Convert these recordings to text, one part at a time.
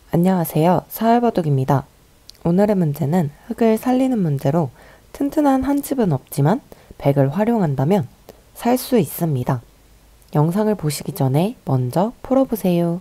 안녕하세요. 사회바둑입니다. 오늘의 문제는 흙을 살리는 문제로 튼튼한 한 집은 없지만 백을 활용한다면 살 수 있습니다. 영상을 보시기 전에 먼저 풀어보세요.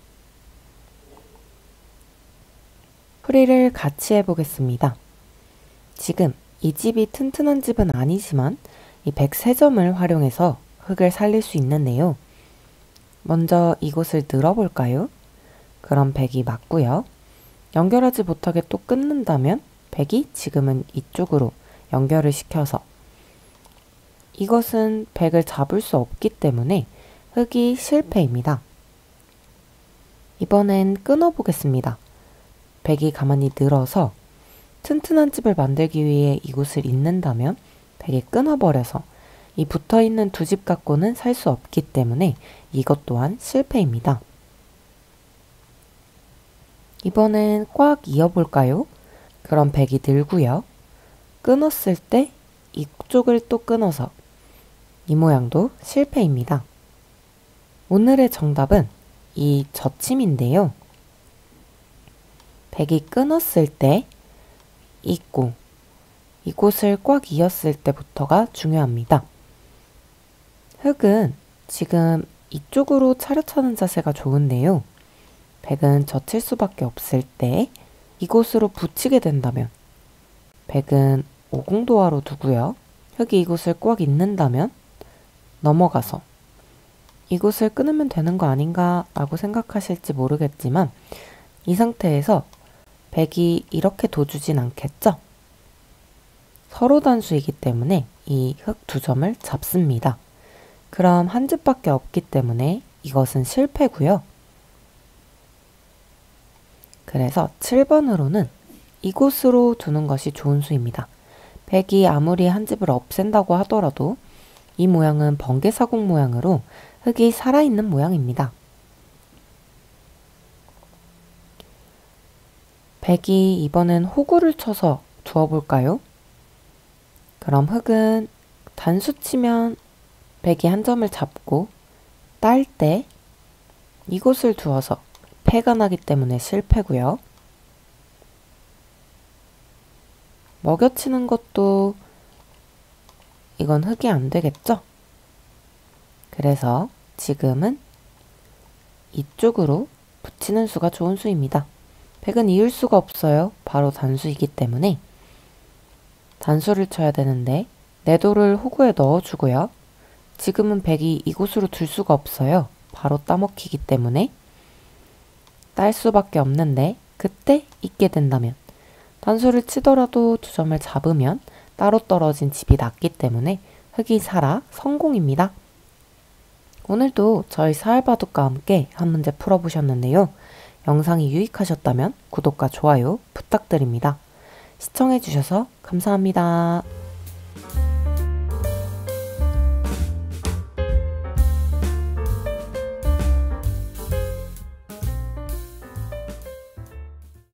풀이를 같이 해보겠습니다. 지금 이 집이 튼튼한 집은 아니지만 이 103점을 활용해서 흙을 살릴 수 있는데요. 먼저 이곳을 늘어볼까요? 그럼 백이 맞고요. 연결하지 못하게 또 끊는다면 백이 지금은 이쪽으로 연결을 시켜서 이것은 백을 잡을 수 없기 때문에 흙이 실패입니다. 이번엔 끊어보겠습니다. 백이 가만히 늘어서 튼튼한 집을 만들기 위해 이곳을 잇는다면 백이 끊어버려서 이 붙어있는 두 집 갖고는 살 수 없기 때문에 이것 또한 실패입니다. 이번엔 꽉 이어볼까요? 그럼 백이 늘고요. 끊었을 때 이쪽을 또 끊어서 이 모양도 실패입니다. 오늘의 정답은 이 젖힘인데요. 백이 끊었을 때 있고 이곳을 꽉 이었을 때부터가 중요합니다. 흙은 지금 이쪽으로 차렷하는 자세가 좋은데요. 백은 젖힐 수밖에 없을 때 이곳으로 붙이게 된다면 백은 오공도화로 두고요. 흙이 이곳을 꽉 잇는다면 넘어가서 이곳을 끊으면 되는 거 아닌가 라고 생각하실지 모르겠지만 이 상태에서 백이 이렇게 둬주진 않겠죠? 서로 단수이기 때문에 이 흙 두 점을 잡습니다. 그럼 한 집밖에 없기 때문에 이것은 실패고요. 그래서 7번으로는 이곳으로 두는 것이 좋은 수입니다. 백이 아무리 한 집을 없앤다고 하더라도 이 모양은 번개사공 모양으로 흙이 살아있는 모양입니다. 백이 이번엔 호구를 쳐서 두어볼까요? 그럼 흙은 단수 치면 백이 한 점을 잡고 딸 때 이곳을 두어서 패가 나기 때문에 실패고요. 먹여치는 것도 이건 흙이 안 되겠죠? 그래서 지금은 이쪽으로 붙이는 수가 좋은 수입니다. 백은 이을 수가 없어요. 바로 단수이기 때문에 단수를 쳐야 되는데 내도를 호구에 넣어주고요. 지금은 백이 이곳으로 둘 수가 없어요. 바로 따먹히기 때문에 딸 수밖에 없는데 그때 있게 된다면 단수를 치더라도 두 점을 잡으면 따로 떨어진 집이 낫기 때문에 흙이 살아 성공입니다. 오늘도 저희 사회바둑과 함께 한 문제 풀어보셨는데요. 영상이 유익하셨다면 구독과 좋아요 부탁드립니다. 시청해주셔서 감사합니다.